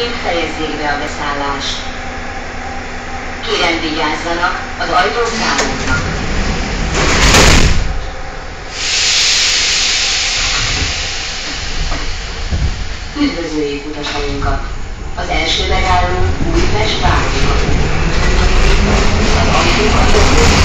Utasjaink fejezzék be a beszállást. Kérem vigyázzanak, az ajtók zárulnak. Üdvözöljük utasainkat! Az első megálló Újpest városban. Az ajtókat